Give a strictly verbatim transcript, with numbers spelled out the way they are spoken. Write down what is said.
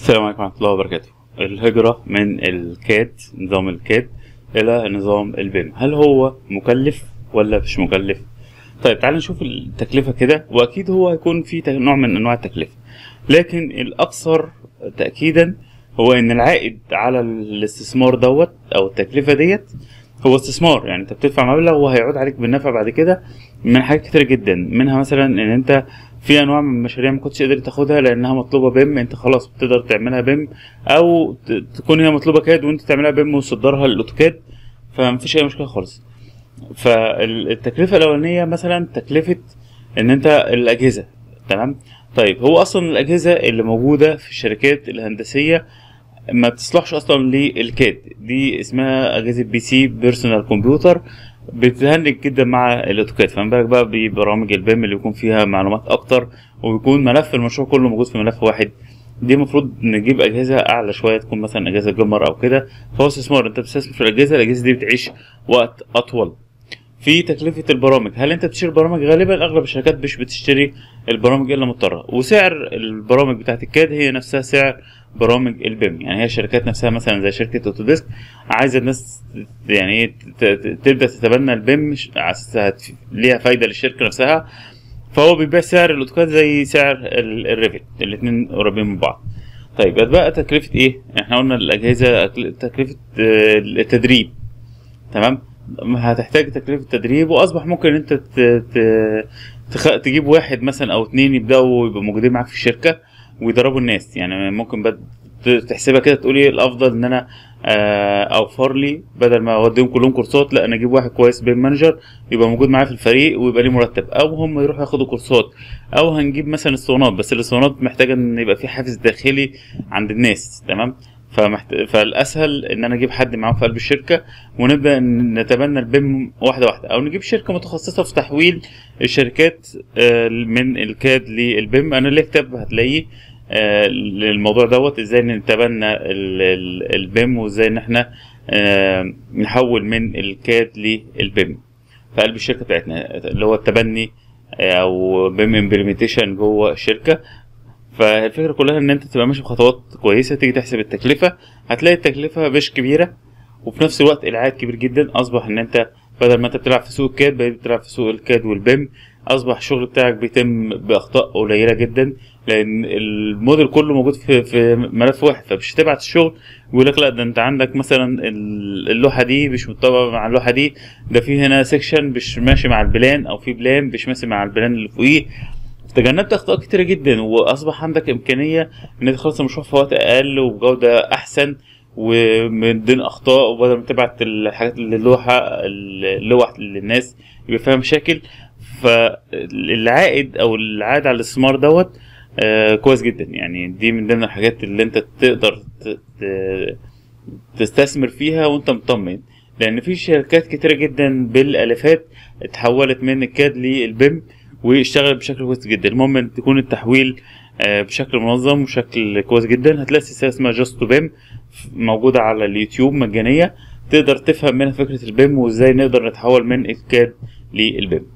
السلام عليكم ورحمة الله وبركاته. الهجرة من الكاد، نظام الكاد، إلى نظام البيم، هل هو مكلف ولا مش مكلف؟ طيب تعال نشوف التكلفة كده، وأكيد هو هيكون في نوع من أنواع التكلفة، لكن الأكثر تأكيدا هو إن العائد على الاستثمار دوت أو التكلفة ديت هو استثمار. يعني أنت بتدفع مبلغ وهيعود عليك بالنفع بعد كده من حاجات كتير جدا، منها مثلا إن أنت في انواع من المشاريع ما كنتش قادر تاخدها لانها مطلوبه بيم، انت خلاص بتقدر تعملها بيم، او تكون هي مطلوبه كاد وانت تعملها بيم وتصدرها للاوتوكاد، فمفيش اي مشكله خالص. فالتكلفه الاولانيه مثلا تكلفه ان انت الاجهزه، تمام. طيب هو اصلا الاجهزه اللي موجوده في الشركات الهندسيه ما بتصلحش اصلا للكاد، دي اسمها اجهزه بي سي، بيرسونال كمبيوتر، بتهنج جدا مع الاوتوكاد. فما بالك بقى ببرامج البيم اللي بيكون فيها معلومات اكتر وبيكون ملف المشروع كله موجود في ملف واحد. دي المفروض نجيب اجهزه اعلى شويه، تكون مثلا اجهزه جمر او كده. فهو استثمار، انت بتستثمر في الاجهزه، الاجهزه دي بتعيش وقت اطول. في تكلفه البرامج، هل انت بتشتري برامج؟ غالبا اغلب الشركات مش بتشتري البرامج الا مضطره، وسعر البرامج بتاعت الكاد هي نفسها سعر برامج البيم. يعني هي الشركات نفسها مثلا زي شركه اوتوديسك عايزه الناس يعني تبدا تتبنى البيم على اساس ليها فايده للشركه نفسها، فهو بيبيع سعر الاوتوكاد زي سعر الريفت، الاثنين قريبين من بعض. طيب بقى تكلفه ايه؟ احنا قلنا الاجهزه، تكلفه التدريب، تمام. هتحتاج تكلفه تدريب، واصبح ممكن انت تجيب واحد مثلا او اتنين يبداوا يبقوا موجودين معاك في الشركه ويدربوا الناس. يعني ممكن تحسبها كده، تقول ايه الافضل، ان انا اوفر لي بدل ما اوديهم كلهم كورسات، لا انا اجيب واحد كويس بيم مانجر يبقى موجود معايا في الفريق ويبقى ليه مرتب، او هم يروحوا ياخدوا كورسات، او هنجيب مثلا الصونات، بس الصونات محتاجه ان يبقى في حافز داخلي عند الناس، تمام. فمحت... فالاسهل ان انا اجيب حد معاهم في قلب الشركه ونبدا نتبنى البيم واحده واحده، او نجيب شركه متخصصه في تحويل الشركات من الكاد للبيم. انا ليه كتاب هتلاقيه للموضوع دوت، ازاي نتبنى البيم وازاي ان احنا نحول من الكاد للبيم في قلب الشركه بتاعتنا، اللي هو التبني او بيم امبلمنتيشن جوه الشركه. فالفكره كلها ان انت تبقى ماشي بخطوات كويسه، تيجي تحسب التكلفه هتلاقي التكلفه مش كبيره، وفي نفس الوقت العائد كبير جدا. اصبح ان انت بدل ما انت بتلعب في سوق الكاد بقيت بتلعب في سوق الكاد والبيم، اصبح الشغل بتاعك بيتم باخطاء قليله جدا، لان الموديل كله موجود في في ملف واحد. فمش هتبعت الشغل ويقول لك لا ده انت عندك مثلا اللوحه دي مش متطابقه مع اللوحه دي، ده في هنا سيكشن مش ماشي مع البلان، او في بلان مش ماشي مع البلان اللي فوقيه. تجنبت اخطاء كتيره جدا، واصبح عندك امكانيه ان تخلص المشروع في وقت اقل وبجوده احسن ومن دون اخطاء، وبدل ما تبعت الحاجات للوحه اللوح للناس يبقى فيها مشاكل. فالعائد او العائد على الاستثمار دوت آه كويس جدا. يعني دي من ضمن الحاجات اللي انت تقدر تستثمر فيها وانت مطمن، لان في شركات كتيره جدا بالالافات اتحولت من الكاد للبيم واشتغل بشكل كويس جدا. المهم تكون التحويل بشكل منظم وشكل كويس جدا. هتلاقي سلسله اسمها جاست تو بيم موجوده على اليوتيوب مجانيه، تقدر تفهم منها فكره البيم وازاي نقدر نتحول من الكاد للبيم.